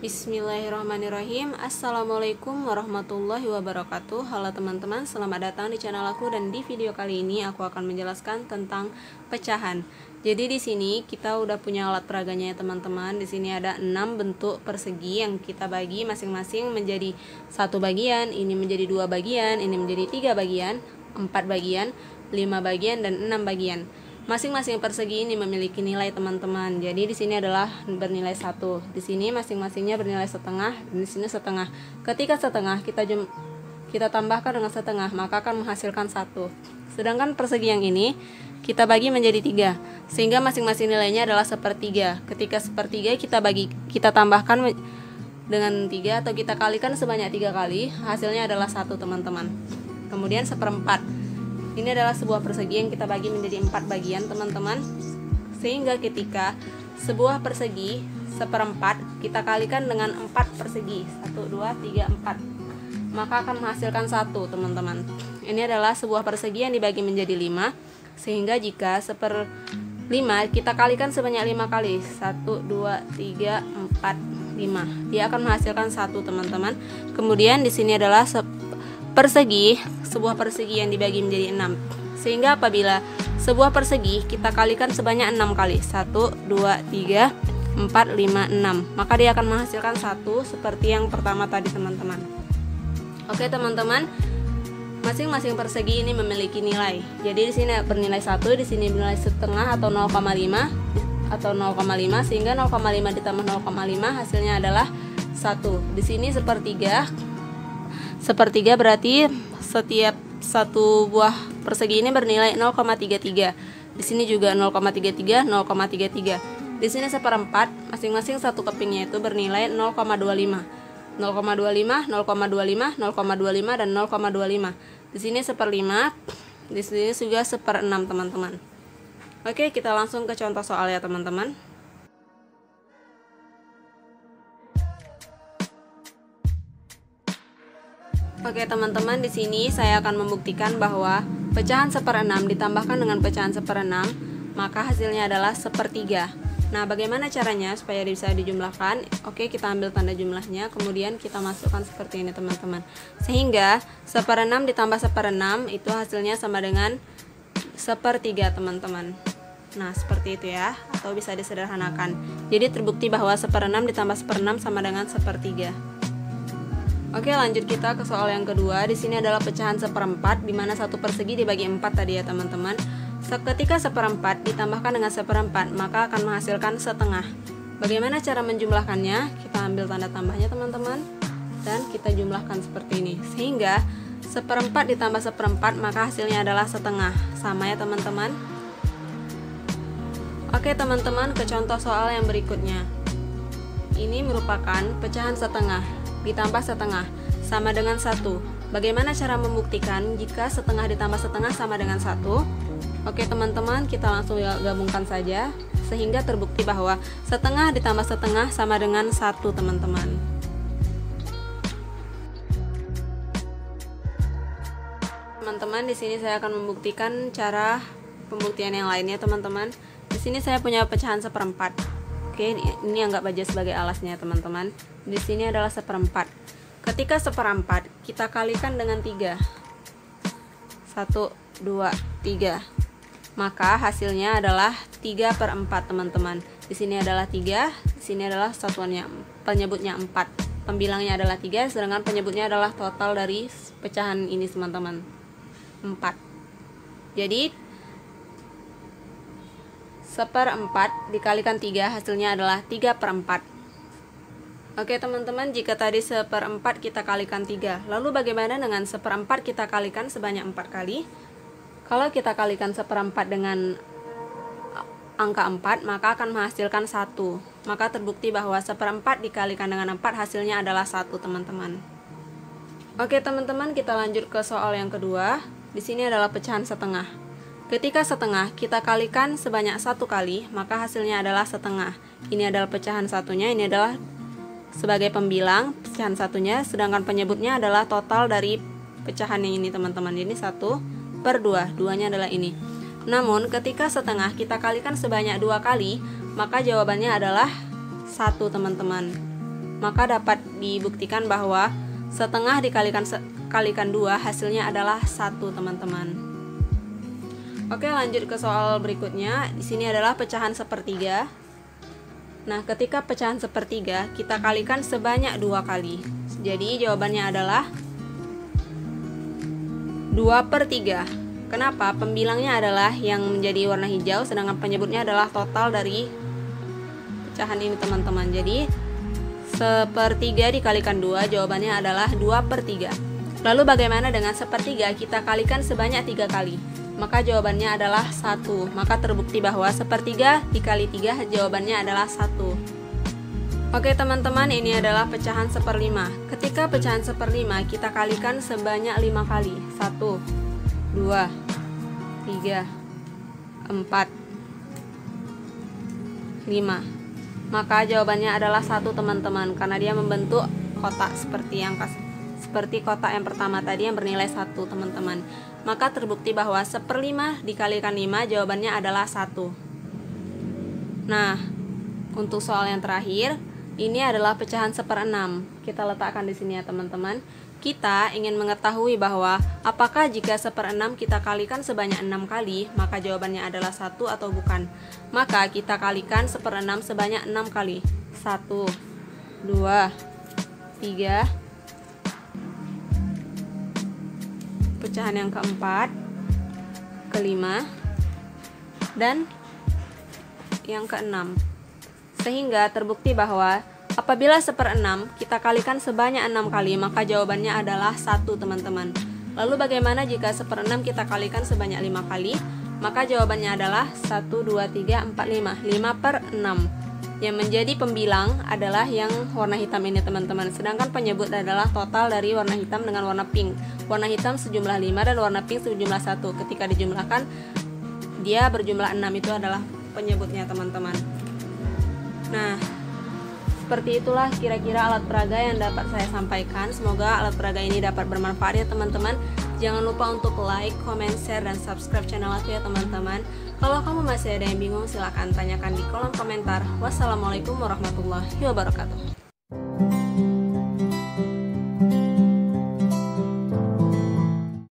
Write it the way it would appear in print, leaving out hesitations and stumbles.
Bismillahirrahmanirrahim. Assalamualaikum warahmatullahi wabarakatuh. Halo teman-teman, selamat datang di channel aku. Dan di video kali ini aku akan menjelaskan tentang pecahan. Jadi di sini kita udah punya alat peraganya ya teman-teman. Di sini ada 6 bentuk persegi yang kita bagi masing-masing menjadi 1 bagian, ini menjadi 2 bagian, ini menjadi 3 bagian, 4 bagian, 5 bagian, dan 6 bagian. Masing-masing persegi ini memiliki nilai teman-teman. Jadi di sini adalah bernilai 1. Di sini masing-masingnya bernilai setengah, dan di sini setengah. Ketika setengah kita tambahkan dengan setengah, maka akan menghasilkan 1. Sedangkan persegi yang ini kita bagi menjadi 3, sehingga masing-masing nilainya adalah sepertiga. Ketika sepertiga kita tambahkan dengan 3 atau kita kalikan sebanyak 3 kali, hasilnya adalah 1 teman-teman. Kemudian seperempat. Ini adalah sebuah persegi yang kita bagi menjadi 4 bagian teman-teman. Sehingga ketika sebuah persegi seperempat kita kalikan dengan 4 persegi, 1, 2, 3, 4, maka akan menghasilkan 1 teman-teman. Ini adalah sebuah persegi yang dibagi menjadi 5. Sehingga jika 1/5 kita kalikan sebanyak 5 kali, 1, 2, 3, 4, 5, dia akan menghasilkan 1 teman-teman. Kemudian di sini adalah sebuah persegi yang dibagi menjadi 6. Sehingga apabila sebuah persegi kita kalikan sebanyak 6 kali, 1, 2, 3, 4, 5, 6, maka dia akan menghasilkan 1 seperti yang pertama tadi teman-teman. Oke teman-teman, masing-masing persegi ini memiliki nilai. Jadi di sini bernilai 1, di sini bernilai setengah atau 0,5 sehingga 0,5 ditambah 0,5 hasilnya adalah 1. Di sini sepertiga berarti setiap satu buah persegi ini bernilai 0,33. Di sini juga 0,33, 0,33. Di sini seperempat, masing-masing satu kepingnya itu bernilai 0,25. 0,25, 0,25, 0,25 dan 0,25. Di sini seperlima, di sini juga seperenam teman-teman. Oke, kita langsung ke contoh soal ya teman-teman. Oke teman-teman, di sini saya akan membuktikan bahwa pecahan seperenam ditambahkan dengan pecahan seperenam, maka hasilnya adalah sepertiga. Nah, bagaimana caranya supaya bisa dijumlahkan? Oke, kita ambil tanda jumlahnya, kemudian kita masukkan seperti ini teman-teman. Sehingga seperenam ditambah seperenam itu hasilnya sama dengan sepertiga teman-teman. Nah, seperti itu ya, atau bisa disederhanakan. Jadi terbukti bahwa seperenam ditambah seperenam sama dengan sepertiga. Oke, lanjut kita ke soal yang kedua. Di sini adalah pecahan seperempat, di mana satu persegi dibagi 4 tadi ya teman-teman. Ketika seperempat ditambahkan dengan seperempat, maka akan menghasilkan setengah. Bagaimana cara menjumlahkannya? Kita ambil tanda tambahnya teman-teman, dan kita jumlahkan seperti ini. Sehingga seperempat ditambah seperempat, maka hasilnya adalah setengah. Sama ya teman-teman. Oke teman-teman, ke contoh soal yang berikutnya. Ini merupakan pecahan setengah ditambah setengah sama dengan 1. Bagaimana cara membuktikan jika setengah ditambah setengah sama dengan 1? Oke teman-teman, kita langsung gabungkan saja sehingga terbukti bahwa setengah ditambah setengah sama dengan 1 teman-teman. Teman-teman, di sini saya akan membuktikan cara pembuktian yang lainnya teman-teman. Di sini saya punya pecahan seperempat. Oke, ini anggap aja sebagai alasnya teman-teman. Di sini adalah seperempat. Ketika seperempat kita kalikan dengan 3, 1, 2, 3, maka hasilnya adalah 3/4 teman-teman. Di sini adalah 3, di sini adalah satuannya, penyebutnya 4, pembilangnya adalah 3, sedangkan penyebutnya adalah total dari pecahan ini teman-teman, 4. Jadi seperempat dikalikan 3 hasilnya adalah 3/4. Oke teman-teman, jika tadi seperempat kita kalikan 3, lalu bagaimana dengan seperempat kita kalikan sebanyak 4 kali? Kalau kita kalikan seperempat dengan angka 4, maka akan menghasilkan 1. Maka terbukti bahwa seperempat dikalikan dengan 4 hasilnya adalah 1 teman-teman. Oke teman-teman, kita lanjut ke soal yang kedua. Di sini adalah pecahan setengah. Ketika setengah kita kalikan sebanyak 1 kali, maka hasilnya adalah setengah. Ini adalah pecahan satunya, ini adalah sebagai pembilang pecahan satunya, sedangkan penyebutnya adalah total dari pecahan yang ini teman-teman. Ini 1/2, duanya adalah ini. Namun ketika setengah kita kalikan sebanyak 2 kali, maka jawabannya adalah 1 teman-teman. maka dapat dibuktikan bahwa setengah dikalikan 2 hasilnya adalah 1, teman-teman. Oke, lanjut ke soal berikutnya. Di sini adalah pecahan sepertiga. Nah, ketika pecahan sepertiga kita kalikan sebanyak 2 kali. Jadi jawabannya adalah 2/3. Kenapa? Pembilangnya adalah yang menjadi warna hijau, sedangkan penyebutnya adalah total dari pecahan ini, teman-teman. Jadi 1/3 dikalikan 2, jawabannya adalah 2/3. Lalu bagaimana dengan 1/3 kita kalikan sebanyak 3 kali? Maka jawabannya adalah 1. Maka terbukti bahwa 1/3 dikali 3 jawabannya adalah 1. Oke, teman-teman, ini adalah pecahan 1/5. Ketika pecahan 1/5 kita kalikan sebanyak 5 kali. 1, 2, 3, 4, 5. Maka jawabannya adalah 1, teman-teman, karena dia membentuk kotak seperti kotak yang pertama tadi yang bernilai 1, teman-teman. Maka terbukti bahwa 1/5 dikalikan 5 jawabannya adalah 1. Nah, untuk soal yang terakhir, ini adalah pecahan 1/6. Kita letakkan di sini ya, teman-teman. Kita ingin mengetahui bahwa apakah jika 1/6 kita kalikan sebanyak 6 kali, maka jawabannya adalah 1 atau bukan. Maka kita kalikan 1/6 sebanyak 6 kali. 1, 2, 3. Pecahan yang keempat, kelima, dan yang keenam. Sehingga terbukti bahwa apabila 1/6 kita kalikan sebanyak 6 kali, maka jawabannya adalah 1, teman-teman. Lalu bagaimana jika 1/6 kita kalikan sebanyak 5 kali? Maka jawabannya adalah 1, 2, 3, 4, 5. 5/6. Yang menjadi pembilang adalah yang warna hitam ini, teman-teman. Sedangkan penyebut adalah total dari warna hitam dengan warna pink. Warna hitam sejumlah 5 dan warna pink sejumlah 1. Ketika dijumlahkan, dia berjumlah 6. Itu adalah penyebutnya, teman-teman. Nah, seperti itulah kira-kira alat peraga yang dapat saya sampaikan. Semoga alat peraga ini dapat bermanfaat ya, teman-teman. Jangan lupa untuk like, comment, share, dan subscribe channel aku ya, teman-teman. Kalau kamu masih ada yang bingung, silahkan tanyakan di kolom komentar. Wassalamualaikum warahmatullahi wabarakatuh.